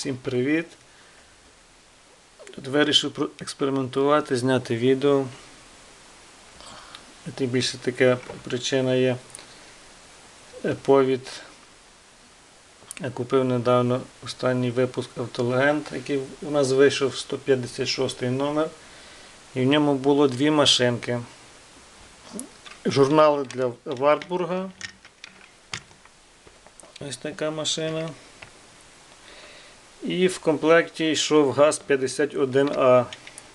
Всім привіт! Тут вирішив проекспериментувати, зняти відео. Тим більше така причина є повід. Я купив недавно останній випуск Автолегенд, який у нас вийшов 156 номер. І в ньому було дві машинки. Журнали для Вартбурга. Ось така машина. І в комплекті йшов ГАЗ-51А.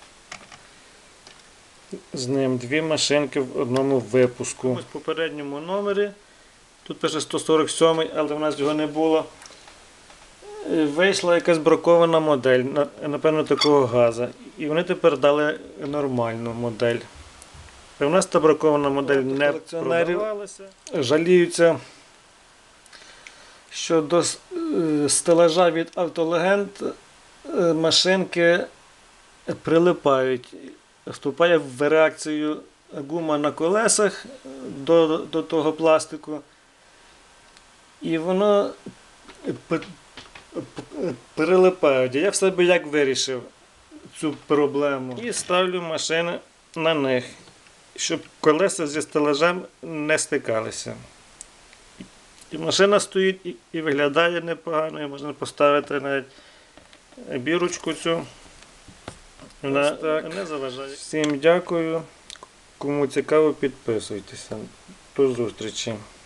З ним дві машинки в одному випуску. Ось в попередньому номері, тут пише 147, але в нас його не було. Вийшла якась бракована модель, напевно, такого газа. І вони тепер дали нормальну модель. У нас та бракована модель не продавалася. Жаліються, що до стелажа від Автолегенд машинки прилипають. Вступає в реакцію гума на колесах до того пластику. І воно прилипає. Я в себе як вирішив цю проблему. І ставлю машини на них, щоб колеса зі стелажем не стикалися. І машина стоїть і виглядає непогано, і можна поставити навіть бірочку цю. Вона не заважає. Всім дякую. Кому цікаво, підписуйтеся. До зустрічі.